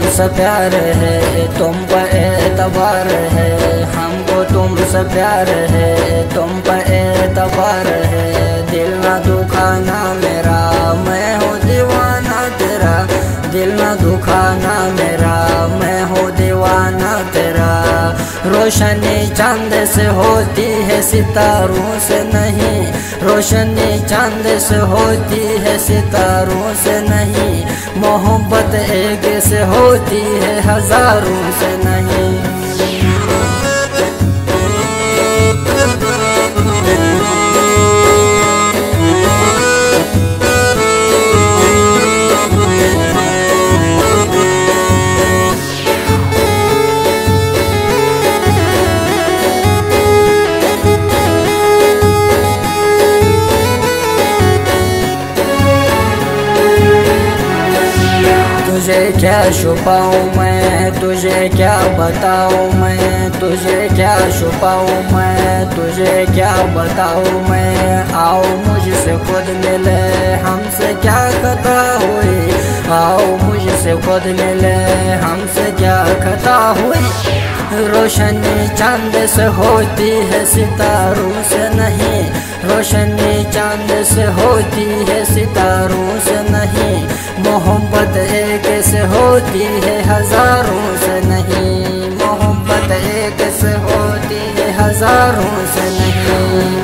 तुमसे प्यार है, तुम पर एतबार है, हमको तुमसे प्यार है, तुम पर एतबार है। दिल ना दुखाना मेरा, मैं हूँ दीवाना तेरा, दिल ना दुखाना मेरा, मैं हूँ दीवाना तेरा। रोशनी चांद से होती है सितारों से नहीं, रोशनी चांद से होती है सितारों से नहीं, मोहब्बत एक से होती है हजारों से नहीं। तुझे क्या छुपाऊँ मैं, तुझे क्या बताऊँ मैं, तुझे क्या छुपाऊँ मैं, तुझे क्या बताऊँ मैं। आओ मुझसे खुद मिले, हमसे क्या खता हुई, आओ मुझसे खुद मिले, हमसे क्या खता हुई। रोशनी चांद से होती है सितारों से नहीं, रोशनी चांद से होती है सितारों से नहीं, मोहब्बत एक से होती है हजारों से नहीं, मोहब्बत एक से होती है हजारों से नहीं।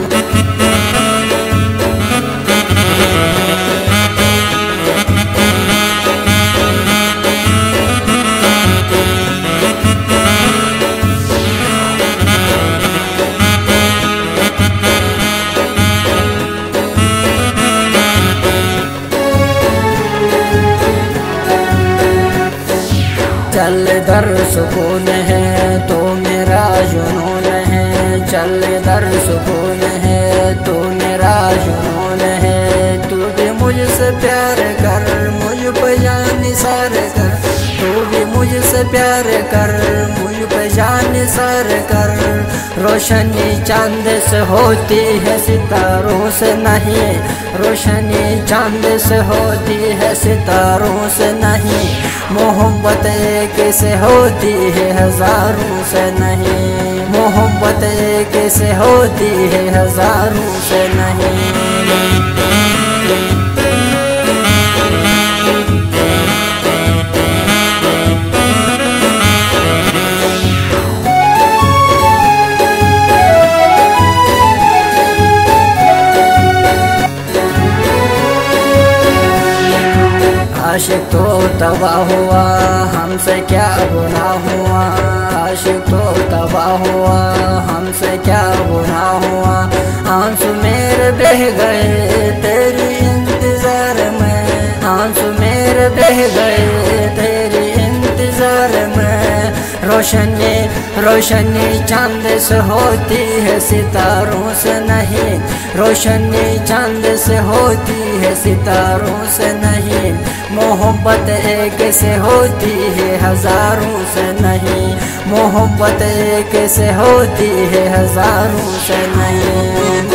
चल दर सुकून है तो मेरा जुनून है, चल दर सुकून है तो मेरा जुनून है। तू भी मुझसे प्यार कर, मुझ पे जान निसार कर, तू भी मुझसे प्यार कर, मुझ पे जान निसार कर। रोशनी चांद से होती है सितारों से नहीं, रोशनी चांद से होती है सितारों से नहीं, मोहब्बत एक से होती है हजारों से नहीं, मोहब्बत एक से होती है हजारों से नहीं। आशिक तो तबाह हुआ, हमसे क्या गुनाह हुआ, आशिक तो तबाह हुआ, हमसे क्या गुनाह हुआ। आंसू मेरे बह गए तेरी इंतजार में, आंसू मेरे बह गए तेरी इंतजार में। रोशनी रोशनी चांद से होती है सितारों से नहीं, रोशनी चांद से होती है सितारों से नहीं, मोहब्बत एक से होती है हजारों से नहीं, मोहब्बत एक से होती है हजारों से नहीं।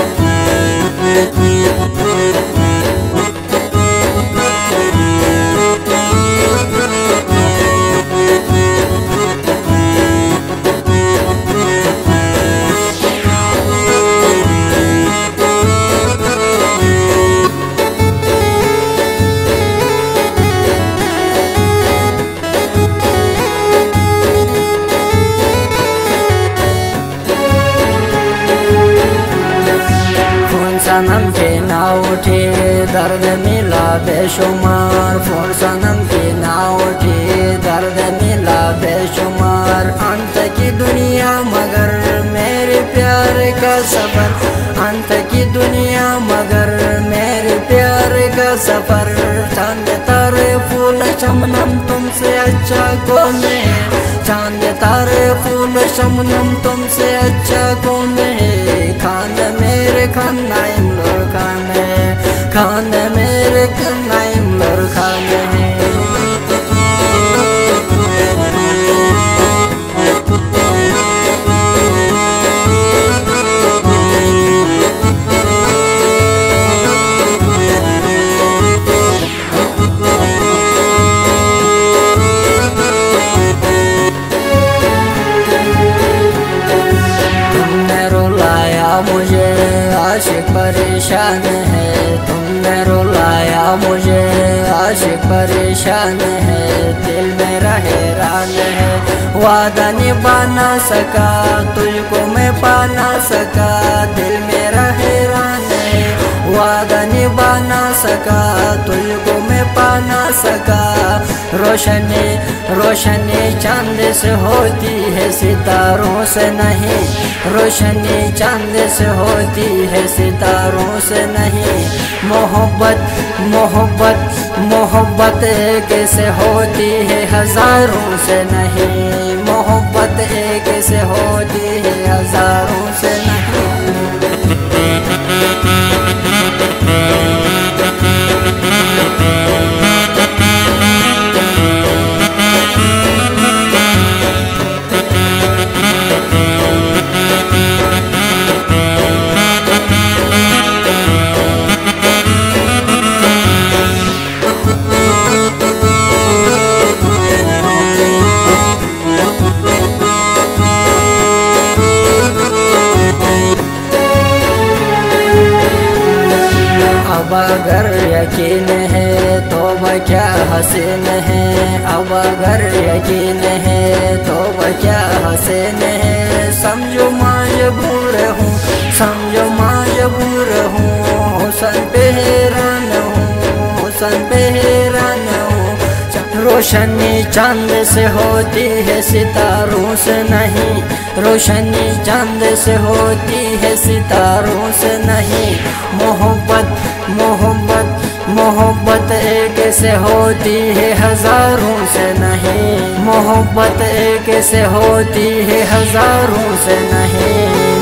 सनम के ना उठे दर्द मिला बेशुमार, फोन सनम के ना उठे दर्द मिला बेशुमार। अंत की दुनिया मगर मेरे प्यार का सफर, अंत की दुनिया मगर मेरे प्यार का सफर। चांद तारे फूल शबनम तुमसे अच्छा कौन है, चांद तारे फूल शबनम तुमसे अच्छा कौन है। खान मेरे खाना इमर खान है, खान मेरे खाना इमर खान है। परेशान है, तुमने रुलाया मुझे, आशिक परेशान है, दिल मेरा हैरान है। वादा निभा ना सका, तुझको मैं पा ना सका, दिल मेरा हैरान है। वादा निभा ना सका, तुझको मैं पा ना सका। रोशनी रोशनी चांद से होती है, सितारों से नहीं। रोशनी चांद से होती है, सितारों से नहीं। मोहब्बत मोहब्बत मोहब्बत एक से होती है, हजारों से नहीं। मोहब्बत एक से होती है, हजारों से नहीं। अब अगर यकीन है तो वह क्या हसीन है। अब अगर यकीन है तो वह क्या हसीन है। समझो मजबूर हूँ, समझो मजबूर हूँ, हुस्न पे हैरान हूँ, हुस्न पे हैरान हूँ। रोशनी चांद से होती है, सितारों से नहीं। रोशनी चांद से होती है, सितारों से नहीं। मोहब्बत मोहब्बत मोहब्बत एक से होती है, हजारों से नहीं। मोहब्बत एक से होती है, हजारों से नहीं।